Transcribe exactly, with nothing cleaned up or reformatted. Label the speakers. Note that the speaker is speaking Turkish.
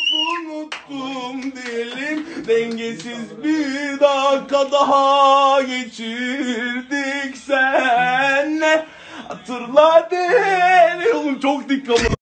Speaker 1: unuttum dilim. Dengesiz bir dakika daha geçirdik senle. Hatırla beni. Oğlum çok dikkat.